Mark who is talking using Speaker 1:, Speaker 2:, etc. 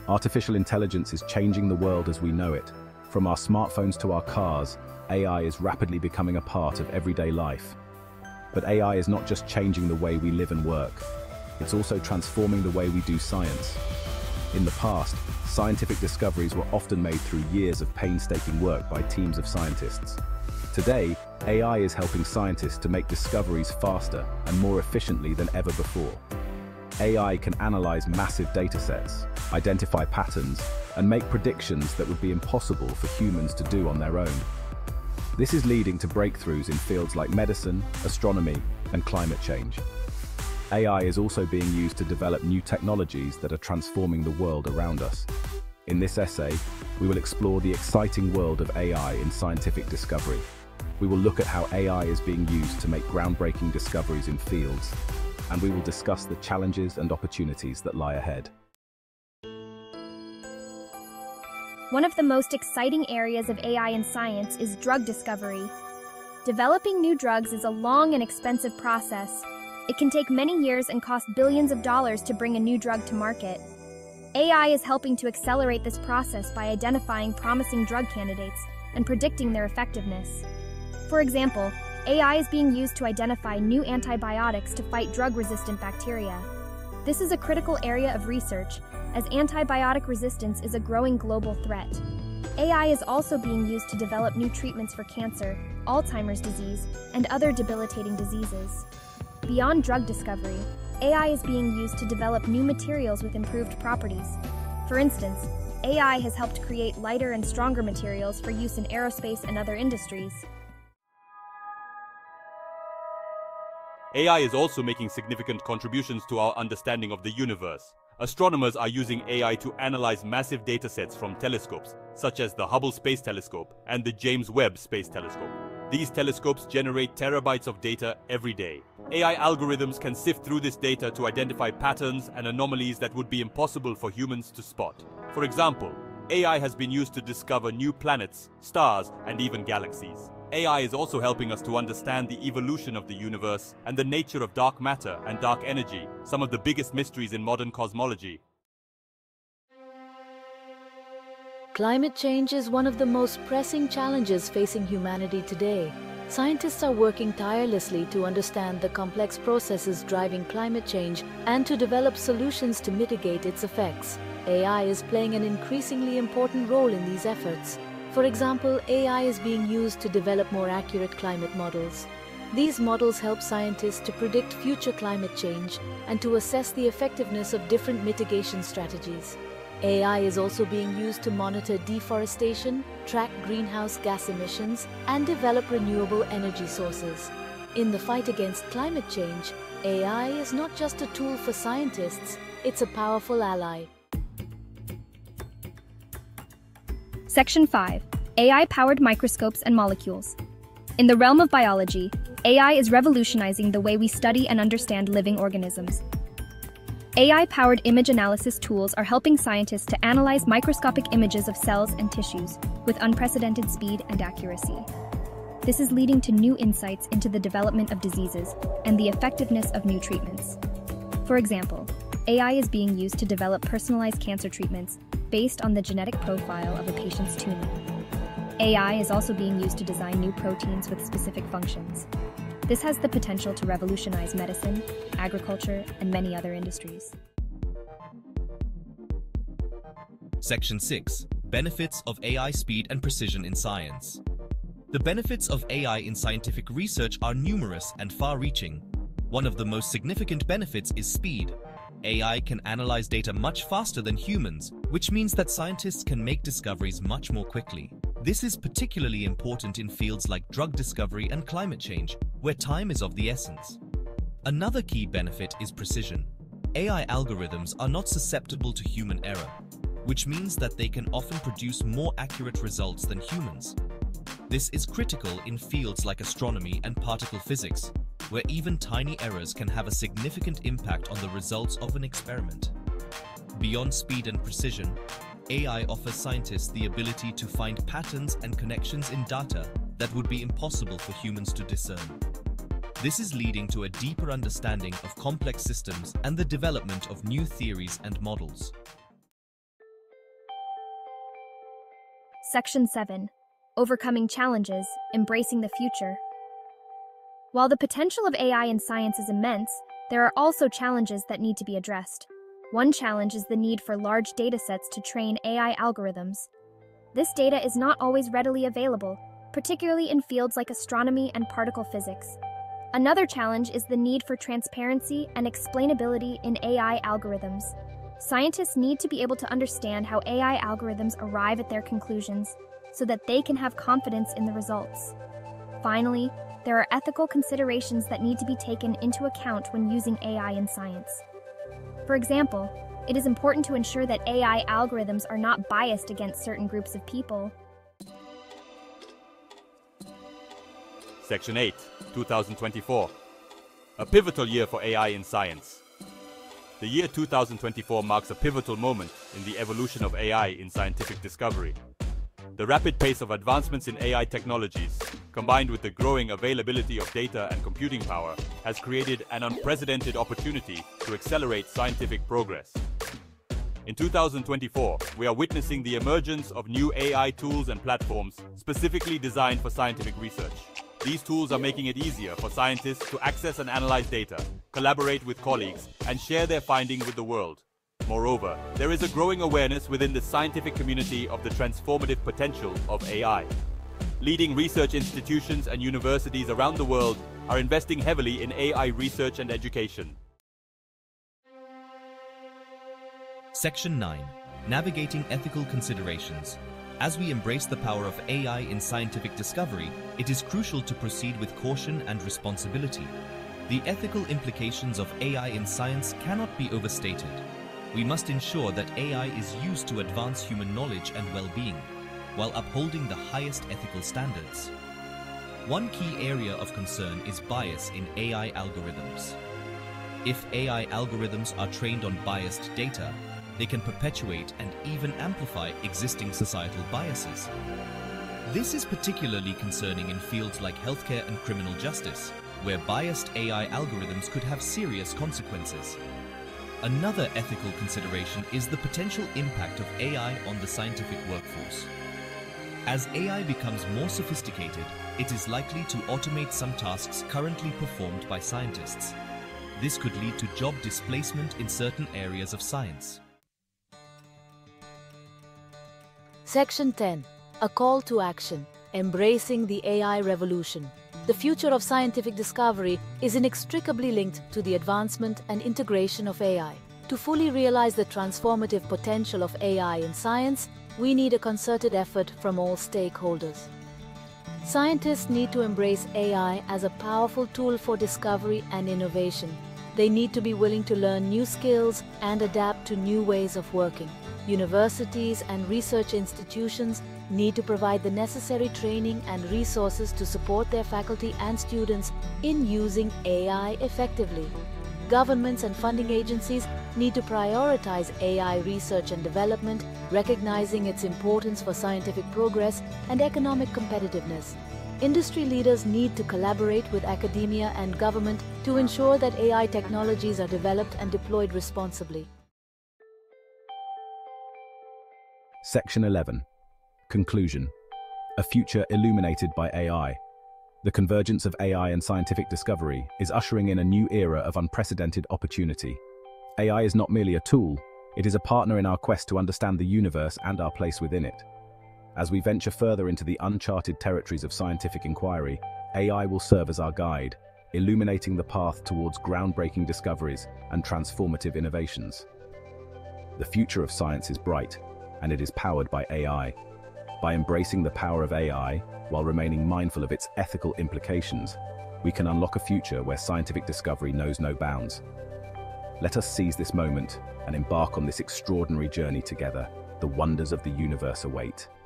Speaker 1: Artificial intelligence is changing the world as we know it. From our smartphones to our cars, AI is rapidly becoming a part of everyday life. But AI is not just changing the way we live and work. It's also transforming the way we do science. In the past, scientific discoveries were often made through years of painstaking work by teams of scientists. Today, AI is helping scientists to make discoveries faster and more efficiently than ever before. AI can analyze massive datasets, identify patterns, and make predictions that would be impossible for humans to do on their own. This is leading to breakthroughs in fields like medicine, astronomy, and climate change. AI is also being used to develop new technologies that are transforming the world around us. In this essay, we will explore the exciting world of AI in scientific discovery. We will look at how AI is being used to make groundbreaking discoveries in fields, and we will discuss the challenges and opportunities that lie ahead.
Speaker 2: One of the most exciting areas of AI in science is drug discovery. Developing new drugs is a long and expensive process. It can take many years and cost billions of dollars to bring a new drug to market. AI is helping to accelerate this process by identifying promising drug candidates and predicting their effectiveness. For example, AI is being used to identify new antibiotics to fight drug-resistant bacteria. This is a critical area of research, as antibiotic resistance is a growing global threat. AI is also being used to develop new treatments for cancer, Alzheimer's disease, and other debilitating diseases. Beyond drug discovery, AI is being used to develop new materials with improved properties. For instance, AI has helped create lighter and stronger materials for use in aerospace and other industries.
Speaker 3: AI is also making significant contributions to our understanding of the universe. Astronomers are using AI to analyze massive datasets from telescopes, such as the Hubble Space Telescope and the James Webb Space Telescope. These telescopes generate terabytes of data every day. AI algorithms can sift through this data to identify patterns and anomalies that would be impossible for humans to spot. For example, AI has been used to discover new planets, stars, and even galaxies. AI is also helping us to understand the evolution of the universe and the nature of dark matter and dark energy, some of the biggest mysteries in modern cosmology.
Speaker 4: Climate change is one of the most pressing challenges facing humanity today. Scientists are working tirelessly to understand the complex processes driving climate change and to develop solutions to mitigate its effects. AI is playing an increasingly important role in these efforts. For example, AI is being used to develop more accurate climate models. These models help scientists to predict future climate change and to assess the effectiveness of different mitigation strategies. AI is also being used to monitor deforestation, track greenhouse gas emissions, and develop renewable energy sources. In the fight against climate change, AI is not just a tool for scientists, it's a powerful ally.
Speaker 2: Section 5. AI-powered microscopes and molecules. In the realm of biology, AI is revolutionizing the way we study and understand living organisms. AI-powered image analysis tools are helping scientists to analyze microscopic images of cells and tissues with unprecedented speed and accuracy. This is leading to new insights into the development of diseases and the effectiveness of new treatments. For example, AI is being used to develop personalized cancer treatments based on the genetic profile of a patient's tumor. AI is also being used to design new proteins with specific functions. This has the potential to revolutionize medicine, agriculture, and many other industries.
Speaker 5: Section 6. Benefits of AI speed and precision in science. The benefits of AI in scientific research are numerous and far-reaching. One of the most significant benefits is speed. AI can analyze data much faster than humans, which means that scientists can make discoveries much more quickly. This is particularly important in fields like drug discovery and climate change, where time is of the essence. Another key benefit is precision. AI algorithms are not susceptible to human error, which means that they can often produce more accurate results than humans. This is critical in fields like astronomy and particle physics, where even tiny errors can have a significant impact on the results of an experiment. Beyond speed and precision, AI offers scientists the ability to find patterns and connections in data that would be impossible for humans to discern. This is leading to a deeper understanding of complex systems and the development of new theories and models.
Speaker 2: Section 7. Overcoming challenges, embracing the future. While the potential of AI in science is immense, there are also challenges that need to be addressed. One challenge is the need for large datasets to train AI algorithms. This data is not always readily available, particularly in fields like astronomy and particle physics. Another challenge is the need for transparency and explainability in AI algorithms. Scientists need to be able to understand how AI algorithms arrive at their conclusions so that they can have confidence in the results. Finally, there are ethical considerations that need to be taken into account when using AI in science. For example, it is important to ensure that AI algorithms are not biased against certain groups of people.
Speaker 3: Section 8, 2024. A pivotal year for AI in science. The year 2024 marks a pivotal moment in the evolution of AI in scientific discovery. The rapid pace of advancements in AI technologies, combined with the growing availability of data and computing power, has created an unprecedented opportunity to accelerate scientific progress. In 2024, we are witnessing the emergence of new AI tools and platforms specifically designed for scientific research. These tools are making it easier for scientists to access and analyze data, collaborate with colleagues, and share their findings with the world. Moreover, there is a growing awareness within the scientific community of the transformative potential of AI. Leading research institutions and universities around the world are investing heavily in AI research and education.
Speaker 5: Section 9. Navigating ethical considerations. As we embrace the power of AI in scientific discovery, it is crucial to proceed with caution and responsibility. The ethical implications of AI in science cannot be overstated. We must ensure that AI is used to advance human knowledge and well-being, while upholding the highest ethical standards. One key area of concern is bias in AI algorithms. If AI algorithms are trained on biased data, they can perpetuate and even amplify existing societal biases. This is particularly concerning in fields like healthcare and criminal justice, where biased AI algorithms could have serious consequences. Another ethical consideration is the potential impact of AI on the scientific workforce. As AI becomes more sophisticated, it is likely to automate some tasks currently performed by scientists. This could lead to job displacement in certain areas of science.
Speaker 4: Section 10. A call to action. Embracing the AI revolution. The future of scientific discovery is inextricably linked to the advancement and integration of AI. To fully realize the transformative potential of AI in science, we need a concerted effort from all stakeholders. Scientists need to embrace AI as a powerful tool for discovery and innovation. They need to be willing to learn new skills and adapt to new ways of working. Universities and research institutions need to provide the necessary training and resources to support their faculty and students in using AI effectively. Governments and funding agencies need to prioritize AI research and development, recognizing its importance for scientific progress and economic competitiveness. Industry leaders need to collaborate with academia and government to ensure that AI technologies are developed and deployed responsibly.
Speaker 1: Section 11. Conclusion. A future illuminated by AI. The convergence of AI and scientific discovery is ushering in a new era of unprecedented opportunity. AI is not merely a tool, it is a partner in our quest to understand the universe and our place within it. As we venture further into the uncharted territories of scientific inquiry, AI will serve as our guide, illuminating the path towards groundbreaking discoveries and transformative innovations. The future of science is bright, and it is powered by AI. By embracing the power of AI, while remaining mindful of its ethical implications, we can unlock a future where scientific discovery knows no bounds. Let us seize this moment and embark on this extraordinary journey together. The wonders of the universe await.